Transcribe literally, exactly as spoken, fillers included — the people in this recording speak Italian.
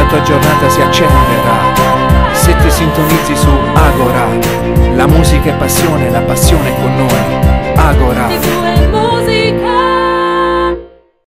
tua giornata si accelererà se ti sintonizzi su Agora. La musica è passione, la passione è con noi. Agora. Tivù è musica.